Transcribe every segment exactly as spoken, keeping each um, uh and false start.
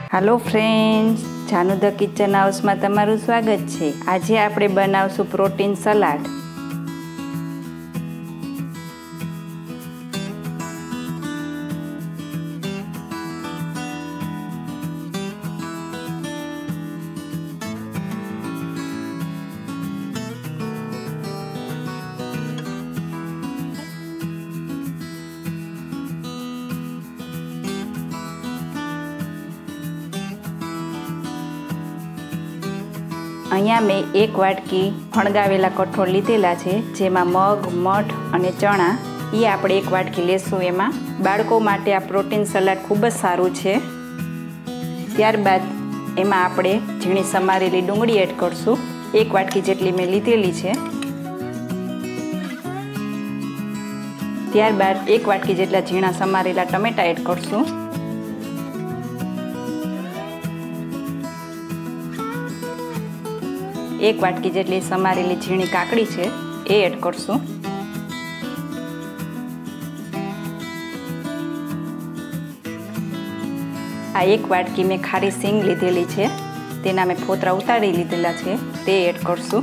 Hello friends, जानू the kitchen house में तमारू स्वागत है। आज आपणे बनावशुं प्रोटीन सलाड। अहींया मैं एक वाटकी फणगावेला कठोळ लीधेला छे, जेमां मग, मठ अने चणा ए आपणे एक वाटकी लेशुं। एमां बाळको माटे आ प्रोटीन सलाड खूब ज सारुं छे। त्यारबाद एमां आपणे झीणी समारेली डુંગળી एड करशुं। एक वाटकी जेटली मैं लीधेली छे। त्यारबाद एक वाटकी जेटला झीणा समारेला टमेटा एड करशुं। एक वाटकी जेटली समारेली झीणी काकड़ी छे ए एड करशुं। आ एक वाटकी में खारी सींग लीधेली छे, तेना में फोतरा उतारी लीधेला छे ते एड करशुं।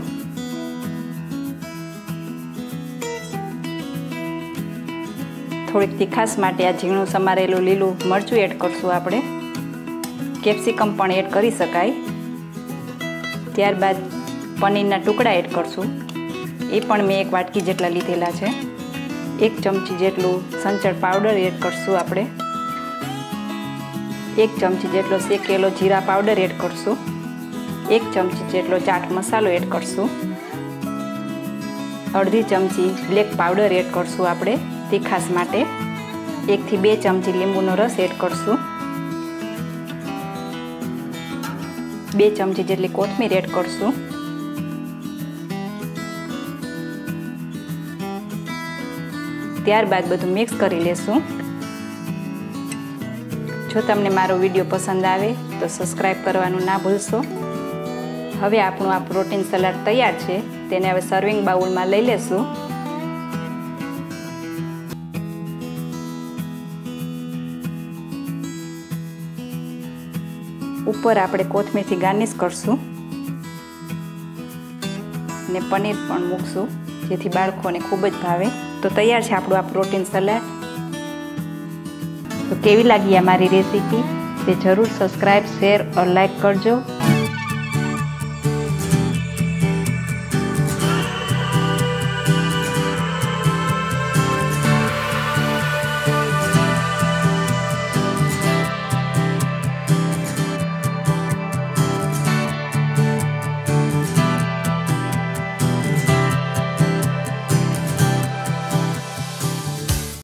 थोड़ी तीखास माटे आ झीणुं समारेलुं लीलुं मरचुं एड करशुं। आपणे केप्सिकम पण एड करी शकाय। त्यारबाद पनीरना टुकड़ा एड करशुं। ए पण मैं एक वाटकी जेटला लीधेला छे। एक चमची जेटलुं संचळ पाउडर एड करशुं। आपणे एक चमची जेटलो शेकेलो जीरा पाउडर एड करशुं। एक चमची जेटलो चाट मसालो एड करशुं। अर्धी चमची ब्लेक पाउडर एड करशुं। आपणे तीखास माटे एक थी बे चमची લીંબુનો रस एड करशुं। बे चमची जेटली कोथमीर एड करशुं। त्यारबाद बधुं मिक्स करी लेशुं। जो तमने मारो विडियो पसंद आवे तो सब्सक्राइब करवानुं ना भूलशो। हवे आपणुं आ प्रोटीन सलाड तैयार छे। तेने हवे सर्विंग बाउल में लई लेशुं। ऊपर आपणे कोथमीरथी गार्निश करशुं ने पनीर पण मूकशुं, जेथी बाळकोने खूब ज भावे। तो तैयार है आपणुं आ प्रोटीन सलाड। तो केवी लागी आ मारी रेसिपी ते जरूर सब्सक्राइब, शेर और लाइक करजो।